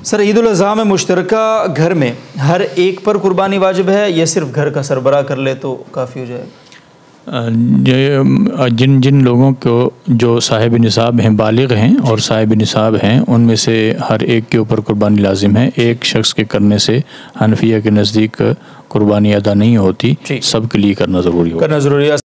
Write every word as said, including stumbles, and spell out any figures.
سر عید الاضحیٰ میں مشترکہ گھر میں ہر ایک پر قربانی واجب ہے یا صرف گھر کا سربراہ کر لے تو کافی ہو جائے گا؟ جن جن لوگوں کو جو صاحب نصاب ہیں، بالغ ہیں اور صاحب نصاب ہیں، ان میں سے ہر ایک کے اوپر قربانی لازم ہے۔ ایک شخص کے کرنے سے حنفیہ کے نزدیک قربانی ادا نہیں ہوتی، سب کے لیے کرنا ضروری ہوتا ہے۔ کرنا ضروری ہے۔